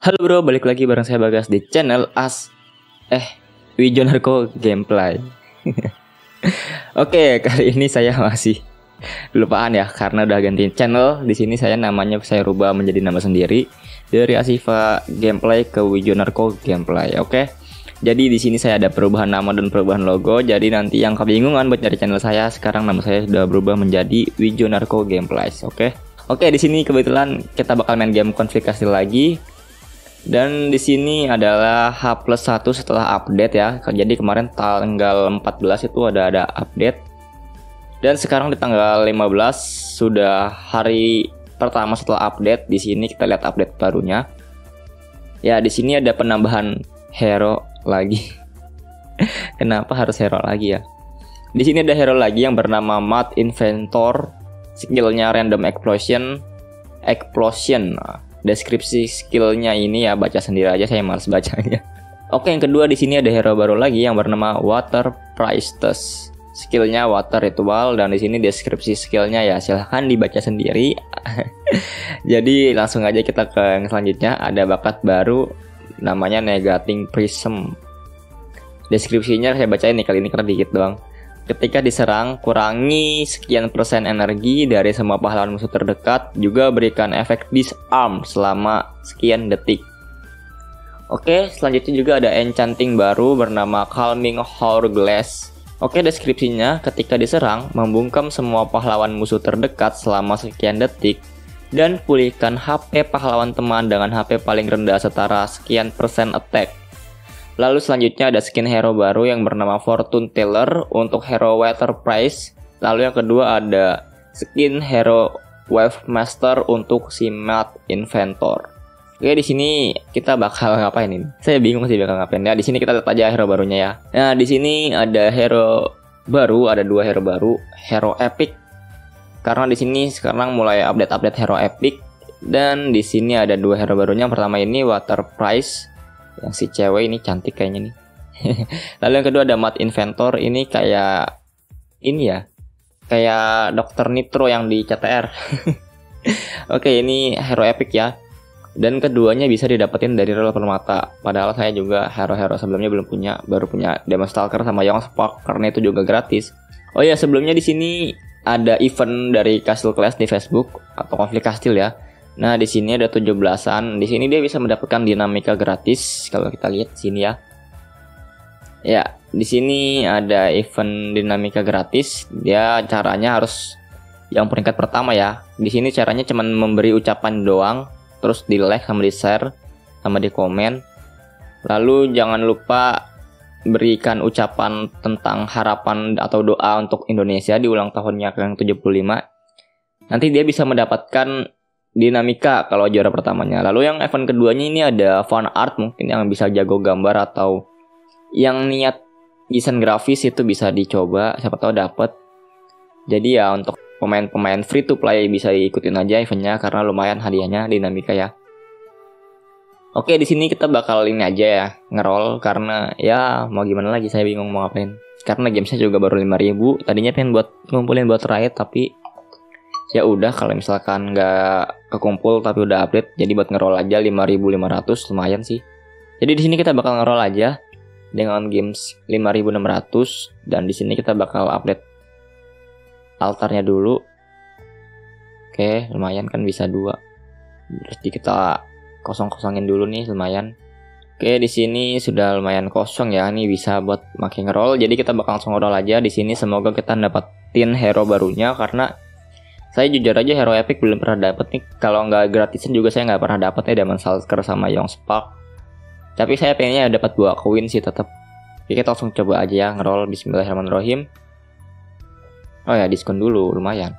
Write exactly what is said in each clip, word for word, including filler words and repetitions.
Halo bro, balik lagi bareng saya Bagas di channel As Eh Wijonarko Gameplay. Oke, kali ini saya masih lupaan ya karena udah ganti channel. Di sini saya namanya saya rubah menjadi nama sendiri dari Asifa Gameplay ke Wijonarko Gameplay. Oke. Jadi di sini saya ada perubahan nama dan perubahan logo. Jadi nanti yang kebingungan buat nyari channel saya, sekarang nama saya sudah berubah menjadi Wijonarko Gameplay. Oke. Oke, di sini kebetulan kita bakal main game konflik kastil lagi. Dan di sini adalah H plus satu setelah update ya. Jadi kemarin tanggal empat belas itu ada ada update. Dan sekarang di tanggal lima belas sudah hari pertama setelah update. Di sini kita lihat update barunya. Ya, di sini ada penambahan hero lagi. Kenapa harus hero lagi ya? Di sini ada hero lagi yang bernama Mad Inventor. Skillnya Random Explosion. Explosion. Deskripsi skillnya ini ya baca sendiri aja, saya malas bacanya. Oke, yang kedua di sini ada hero baru lagi yang bernama Water Priestess. Skillnya Water Ritual, dan di sini deskripsi skillnya ya silahkan dibaca sendiri. Jadi langsung aja kita ke yang selanjutnya. Ada bakat baru namanya Negating Prism. Deskripsinya saya bacain nih kali ini karena dikit doang. Ketika diserang, kurangi sekian persen energi dari semua pahlawan musuh terdekat, juga berikan efek disarm selama sekian detik. Oke, selanjutnya juga ada enchanting baru bernama Calming Hourglass. Oke, deskripsinya ketika diserang, membungkam semua pahlawan musuh terdekat selama sekian detik, dan pulihkan H P pahlawan teman dengan H P paling rendah setara sekian persen attack. Lalu selanjutnya ada skin hero baru yang bernama Fortune Teller untuk hero Water Price. Lalu yang kedua ada skin hero Wave Master untuk si Mad Inventor. Oke, di sini kita bakal ngapain ini? Saya bingung sih bakal ngapain ya. Di sini kita lihat aja hero barunya ya. Nah, di sini ada hero baru, ada dua hero baru, hero epic. Karena di sini sekarang mulai update-update hero epic, dan di sini ada dua hero barunya. Yang pertama ini Water Price. Yang si cewek ini cantik kayaknya nih. Lalu yang kedua ada Mad Inventor. Ini kayak ini ya, kayak dokter Nitro yang di C T R. Oke, ini hero epic ya. Dan keduanya bisa didapetin dari rel permata. Padahal saya juga hero-hero sebelumnya belum punya, baru punya Demon Stalker sama Young Spark karena itu juga gratis. Oh ya, sebelumnya di sini ada event dari Castle Clash di Facebook atau konflik kastil ya. Nah, di sini ada tujuh belasan. Di sini dia bisa mendapatkan dinamika gratis kalau kita lihat di sini ya. Ya, di sini ada event dinamika gratis. Dia caranya harus yang peringkat pertama ya. Di sini caranya cuma memberi ucapan doang, terus di like sama di share sama di komen. Lalu jangan lupa berikan ucapan tentang harapan atau doa untuk Indonesia di ulang tahunnya yang tujuh puluh lima. Nanti dia bisa mendapatkan dinamika kalau juara pertamanya. Lalu yang event keduanya ini ada fan art, mungkin yang bisa jago gambar atau yang niat desain grafis itu bisa dicoba, siapa tahu dapat. Jadi ya untuk pemain-pemain free to play bisa ikutin aja eventnya karena lumayan hadiahnya dinamika ya. Oke, di sini kita bakal ini aja ya, ngeroll karena ya mau gimana lagi, saya bingung mau ngapain. Karena gamesnya juga baru lima ribu. Tadinya pengen buat ngumpulin buat raid, tapi ya udah kalau misalkan nggak kekumpul tapi udah update, jadi buat ngeroll aja lima ribu lima ratus lumayan sih. Jadi di sini kita bakal ngeroll aja dengan games lima ribu enam ratus, dan di sini kita bakal update altarnya dulu. Oke, lumayan kan bisa dua. Terus kita kosong-kosongin dulu nih lumayan. Oke, di sini sudah lumayan kosong ya, nih bisa buat makin ngeroll. Jadi kita bakal langsung ngeroll aja di sini. Semoga kita dapetin hero barunya karena saya jujur aja hero epic belum pernah dapet nih. Kalau nggak gratisan juga saya nggak pernah dapet ya Demon Stalker sama Young Spark. Tapi saya pengennya dapat dua koin sih tetap. Oke, kita langsung coba aja ya ngeroll. Bismillahirrahmanirrahim. Oh ya, diskon dulu lumayan.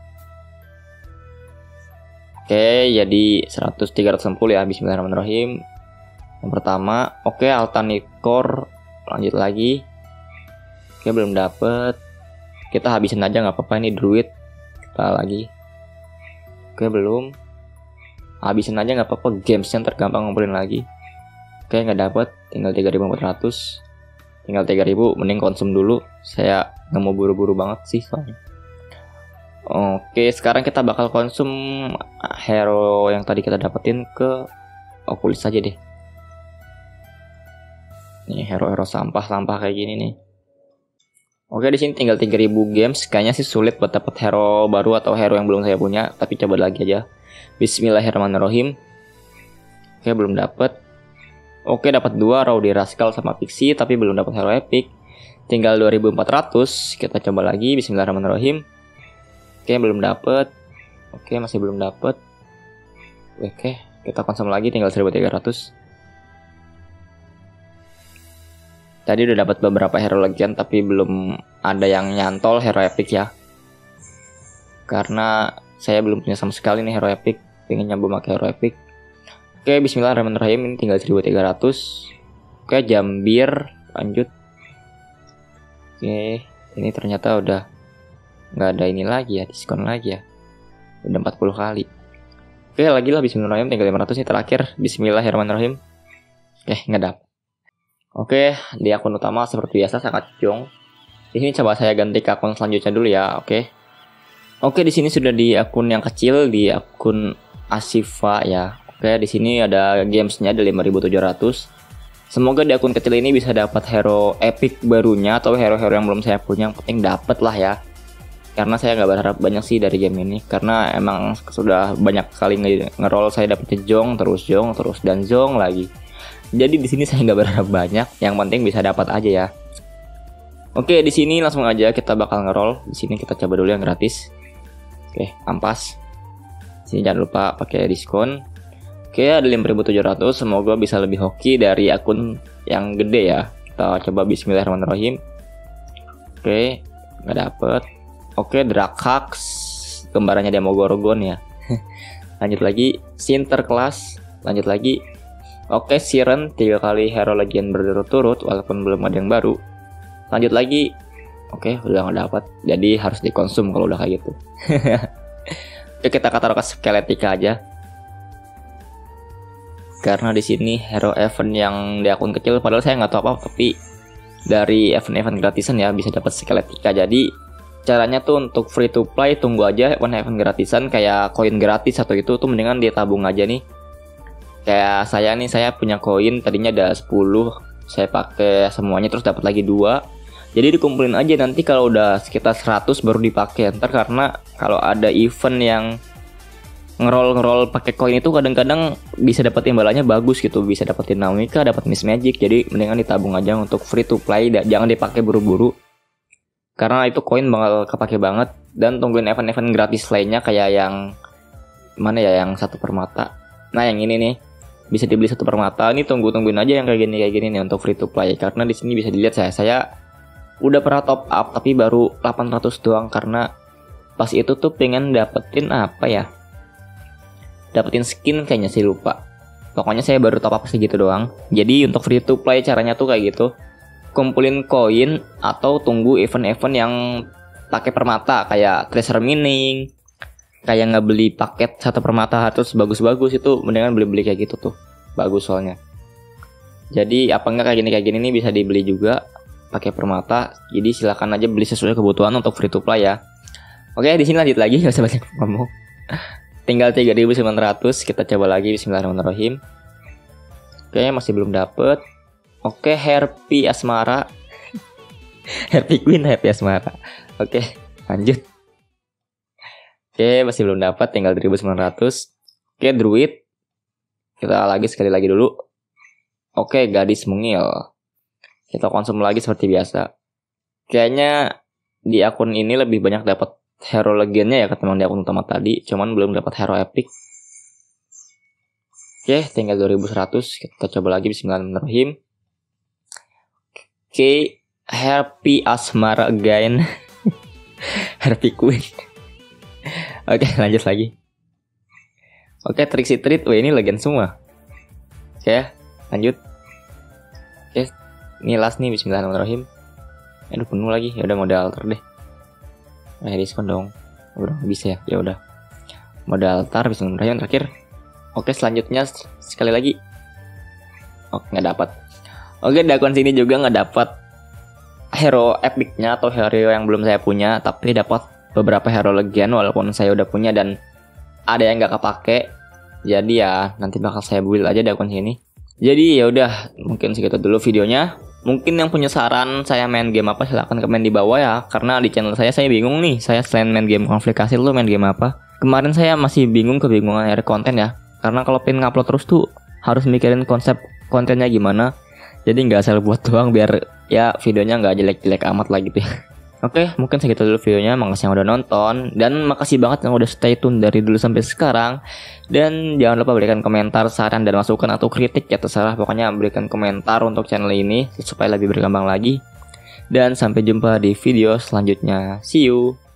Oke, jadi seratus tiga ratus enam puluh ya. Bismillahirrahmanirrahim. Yang pertama, oke, Altanicor. Lanjut lagi. Oke, belum dapet. Kita habisin aja nggak apa-apa, ini druid. Lagi. Oke, belum. Habisin aja nggak apa-apa, gamesnya tergampang ngumpulin lagi. Oke, nggak dapet, tinggal tiga ribu empat ratus. Tinggal tiga ribu, mending konsum dulu. Saya nggak mau buru-buru banget sih soalnya. Oke, sekarang kita bakal konsum hero yang tadi kita dapetin ke Oculus aja deh. Nih hero-hero sampah-sampah kayak gini nih. Oke, di sini tinggal tiga ribu games. Kayaknya sih sulit buat dapat hero baru atau hero yang belum saya punya, tapi coba lagi aja. Bismillahirrahmanirrahim. Oke, belum dapat. Oke, dapat dua Rowdy Rascal sama Pixie, tapi belum dapat hero epic. Tinggal dua ribu empat ratus. Kita coba lagi. Bismillahirrahmanirrahim. Oke, belum dapat. Oke, masih belum dapat. Oke, kita konsum lagi, tinggal seribu tiga ratus. Tadi udah dapat beberapa hero legend, tapi belum ada yang nyantol hero epic ya. Karena saya belum punya sama sekali nih hero epic. Pengen nyoba pakai hero epic. Oke, bismillahirrahmanirrahim. Ini tinggal seribu tiga ratus. Oke, Jambir. Lanjut. Oke, ini ternyata udah nggak ada ini lagi ya, diskon lagi ya. Udah empat puluh kali. Oke, lagi lah bismillahirrahmanirrahim. Tinggal lima ratus nih terakhir. Bismillahirrahmanirrahim. Oke, nggak dapet. Oke, di akun utama seperti biasa sangat jong. Di sini coba saya ganti ke akun selanjutnya dulu ya. Oke. Oke, di sini sudah di akun yang kecil, di akun Asifa ya. Oke, di sini ada gamesnya ada lima ribu tujuh ratus. Semoga di akun kecil ini bisa dapat hero epic barunya atau hero-hero yang belum saya punya. Yang penting dapat lah ya. Karena saya nggak berharap banyak sih dari game ini. Karena emang sudah banyak kali nge-roll saya dapat jong, terus jong, terus dan jong lagi. Jadi di sini saya nggak berharap banyak, yang penting bisa dapat aja ya. Oke, di sini langsung aja kita bakal nge-roll. Di sini kita coba dulu yang gratis. Oke, ampas. Di sini jangan lupa pakai diskon. Oke, ada lima ribu tujuh ratus. Semoga bisa lebih hoki dari akun yang gede ya. Kita coba bismillahirrahmanirrahim. Oke, nggak dapet. Oke, Drakhax, kembarannya Demogorgon ya. Lanjut lagi, Sinterklas. Lanjut lagi. Oke, Siren, tiga kali hero legend berturut-turut walaupun belum ada yang baru. Lanjut lagi. Oke, udah nggak dapat. Jadi harus dikonsum kalau udah kayak gitu. Oke, kita taruh ke Skeletika aja. Karena di sini hero event yang di akun kecil, padahal saya nggak tahu apa, tapi dari event-event gratisan ya bisa dapat Skeletika. Jadi caranya tuh untuk free to play, tunggu aja event-event gratisan kayak koin gratis atau itu tuh mendingan dia tabung aja nih. Kayak saya nih, saya punya koin tadinya ada sepuluh, saya pakai semuanya terus dapat lagi dua. Jadi dikumpulin aja, nanti kalau udah sekitar seratus baru dipakai. Ntar karena kalau ada event yang ngerol-ngerol pakai koin itu kadang-kadang bisa dapat imbalannya bagus gitu, bisa dapetin Naumika, dapat Miss Magic. Jadi mendingan ditabung aja untuk free to play, jangan dipakai buru-buru. Karena itu koin bakal kepake banget. Dan tungguin event-event gratis lainnya kayak yang mana ya, yang satu permata. Nah, yang ini nih bisa dibeli satu permata. Ini tunggu-tungguin aja yang kayak gini kayak gini nih untuk free to play. Karena di sini bisa dilihat saya saya udah pernah top up tapi baru delapan ratus doang, karena pas itu tuh pengen dapetin apa ya? Dapetin skin kayaknya sih, lupa. Pokoknya saya baru top up segitu doang. Jadi untuk free to play caranya tuh kayak gitu. Kumpulin koin atau tunggu event-event yang pakai permata kayak treasure mining, kayak nggak beli paket satu permata terus bagus-bagus, itu mendingan beli-beli kayak gitu tuh, bagus soalnya. Jadi apa enggak kayak gini kayak gini nih bisa dibeli juga pakai permata. Jadi silakan aja beli sesuai kebutuhan untuk free to play ya. Oke, di sini lanjut lagi, nggak usah banyak ngomong. Tinggal tiga ribu sembilan ratus, kita coba lagi bismillahirrahmanirrahim. Oke, masih belum dapet. Oke, Harpy Asmara. Harpy Queen, Harpy Asmara. Oke, lanjut. Oke, masih belum dapat, tinggal dua ribu sembilan ratus. Oke, Druid. Kita lagi sekali lagi dulu. Oke, Gadis Mungil. Kita konsum lagi seperti biasa. Kayaknya di akun ini lebih banyak dapat hero legendnya ya ketimbang di akun utama tadi, cuman belum dapat hero epic. Oke, tinggal dua ribu seratus. Kita coba lagi bismillahirrahmanirrahim. Oke, Harpy Asmara again. Harpy Queen. Oke, lanjut lagi. Oke, Trixie Treat. Wah, ini legend semua. Oke, lanjut. Oke, ini last nih, bismillahirrahmanirrahim. Aduh, penuh lagi. Ya udah, mode altar deh. Eh, diskon dong. Udah bisa ya. Ya udah. Mode altar, bismillahirrahmanirrahim terakhir. Oke, selanjutnya sekali lagi. Oke, nggak dapat. Oke, di akun sini juga nggak dapat hero epicnya atau hero yang belum saya punya, tapi dapat beberapa hero legend walaupun saya udah punya dan ada yang nggak kepake. Jadi ya nanti bakal saya build aja di akun sini. Jadi ya udah, mungkin segitu dulu videonya. Mungkin yang punya saran saya main game apa silahkan komen di bawah ya. Karena di channel saya saya bingung nih. Saya selain main game konflik kasih lu main game apa? Kemarin saya masih bingung kebingungan nyari konten ya. Karena kalau pengen ngupload terus tuh harus mikirin konsep kontennya gimana. Jadi nggak asal buat doang biar ya videonya nggak jelek-jelek amat lah gitu ya. Oke, mungkin segitu dulu videonya. Makasih yang udah nonton. Dan makasih banget yang udah stay tune dari dulu sampai sekarang. Dan jangan lupa berikan komentar, saran, dan masukan atau kritik ya terserah. Pokoknya berikan komentar untuk channel ini supaya lebih berkembang lagi. Dan sampai jumpa di video selanjutnya. See you.